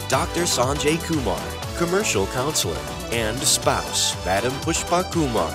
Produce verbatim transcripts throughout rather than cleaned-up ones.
Doctor Sanjay Kumar, Commercial Counselor, and spouse, Madam Pushpa Kumar.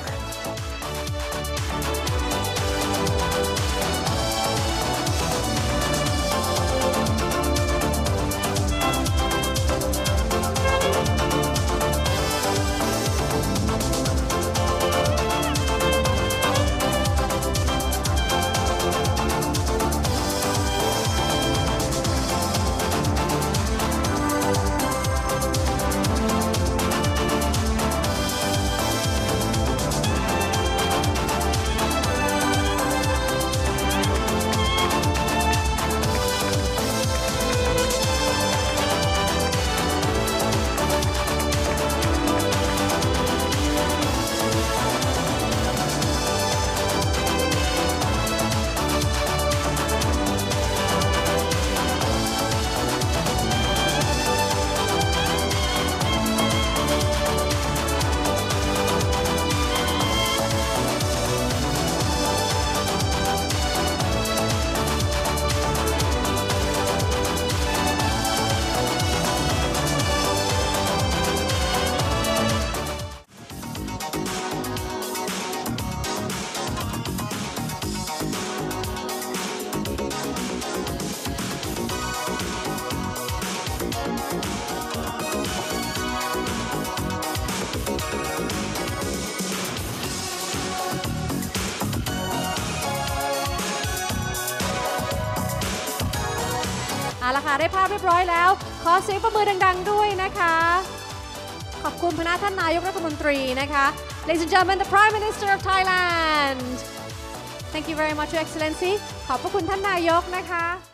เอาละค่ะได้ภาพเรียบร้อยแล้วขอเสียงประมือดังๆด้วยนะคะขอบคุณพนักท่านนายกรัฐมนตรีนะคะ Ladies and gentlemen, the Prime Minister of Thailand. Thank you very much, Your Excellency. ขอบพระคุณท่านนายกนะคะ